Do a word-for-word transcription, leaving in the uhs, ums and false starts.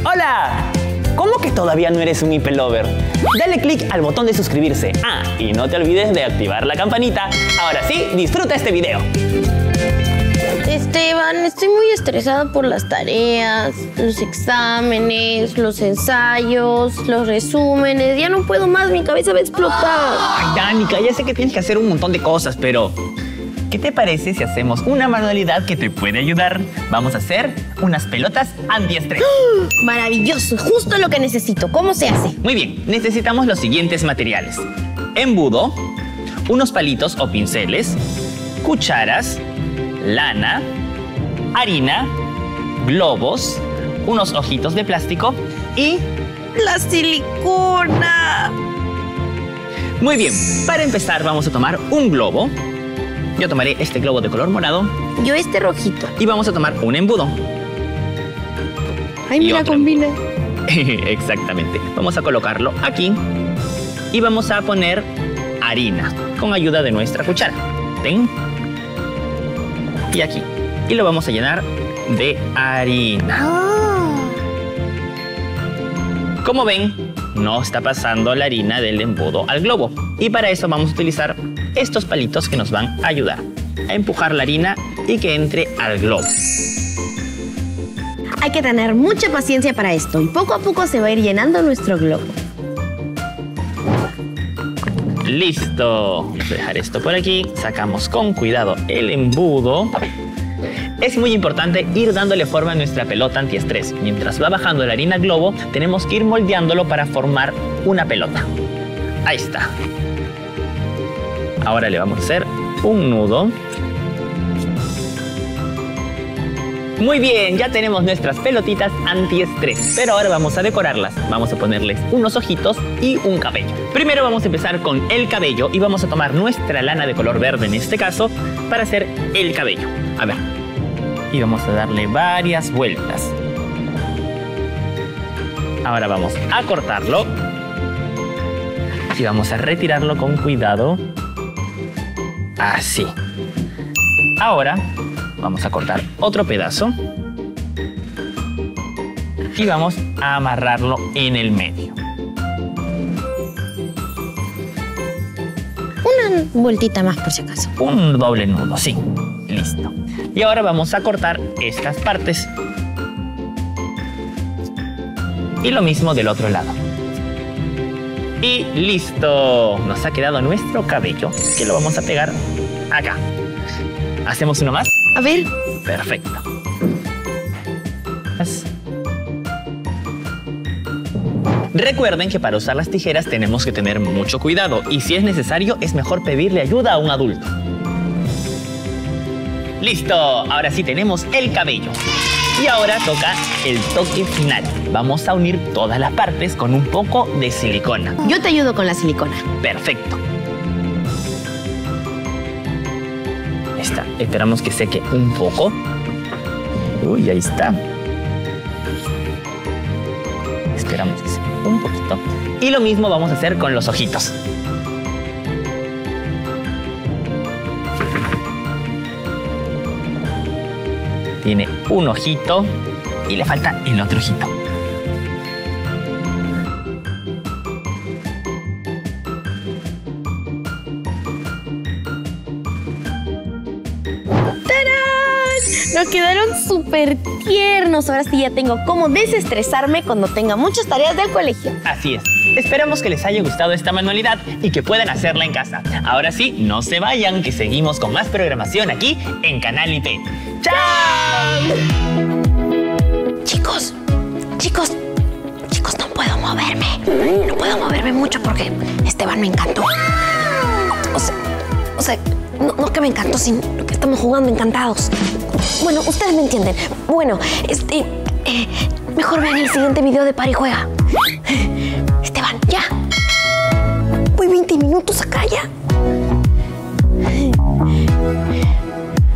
¡Hola! ¿Cómo que todavía no eres un I P Lover? Dale click al botón de suscribirse. Ah, y no te olvides de activar la campanita. Ahora sí, disfruta este video. Esteban, estoy muy estresada por las tareas, los exámenes, los ensayos, los resúmenes. Ya no puedo más, mi cabeza va a explotar. Ay, Danica, ya sé que tienes que hacer un montón de cosas, pero ¿qué te parece si hacemos una manualidad que te puede ayudar? Vamos a hacer unas pelotas antiestrés. Maravilloso, justo lo que necesito. ¿Cómo se hace? Muy bien, necesitamos los siguientes materiales: embudo, unos palitos o pinceles, cucharas, lana, harina, globos, unos ojitos de plástico y ¡la silicona! Muy bien, para empezar vamos a tomar un globo. Yo tomaré este globo de color morado. Yo este rojito. Y vamos a tomar un embudo. Ay, mira, combina. Exactamente. Vamos a colocarlo aquí. Y vamos a poner harina con ayuda de nuestra cuchara. ¿Ven? Y aquí. Y lo vamos a llenar de harina. Oh. Como ven, no está pasando la harina del embudo al globo. Y para eso vamos a utilizar estos palitos que nos van a ayudar a empujar la harina y que entre al globo. Hay que tener mucha paciencia para esto y poco a poco se va a ir llenando nuestro globo. ¡Listo! Vamos a dejar esto por aquí. Sacamos con cuidado el embudo. Es muy importante ir dándole forma a nuestra pelota antiestrés. Mientras va bajando la harina al globo, tenemos que ir moldeándolo para formar una pelota. Ahí está. Ahora le vamos a hacer un nudo. Muy bien, ya tenemos nuestras pelotitas antiestrés, pero ahora vamos a decorarlas. Vamos a ponerles unos ojitos y un cabello. Primero vamos a empezar con el cabello y vamos a tomar nuestra lana de color verde en este caso para hacer el cabello. A ver. Y vamos a darle varias vueltas. Ahora vamos a cortarlo y vamos a retirarlo con cuidado. Así. Ahora vamos a cortar otro pedazo y vamos a amarrarlo en el medio. Una vueltita más por si acaso. Un doble nudo, sí. Listo. Y ahora vamos a cortar estas partes. Y lo mismo del otro lado. Y listo. Nos ha quedado nuestro cabello, que lo vamos a pegar acá. ¿Hacemos uno más? A ver. Perfecto. Recuerden que para usar las tijeras tenemos que tener mucho cuidado y si es necesario es mejor pedirle ayuda a un adulto. ¡Listo! Ahora sí tenemos el cabello. Y ahora toca el toque final. Vamos a unir todas las partes con un poco de silicona. Yo te ayudo con la silicona. Perfecto. Está. Esperamos que seque un poco. Uy, ahí está. Esperamos que seque un poquito. Y lo mismo vamos a hacer con los ojitos. Tiene un ojito y le falta el otro ojito. Nos quedaron súper tiernos. Ahora sí ya tengo cómo desestresarme cuando tenga muchas tareas del colegio. Así es. Esperamos que les haya gustado esta manualidad y que puedan hacerla en casa. Ahora sí, no se vayan, que seguimos con más programación aquí en Canal I P. ¡Chao! Chicos, chicos, chicos, no puedo moverme. No puedo moverme mucho porque Esteban me encantó. O sea, o sea, no, no que me encantó, sino que estamos jugando encantados. Bueno, ustedes me entienden. Bueno, este... Eh, mejor vean el siguiente video de Pari Juega. Esteban, ya. Voy veinte minutos acá ya.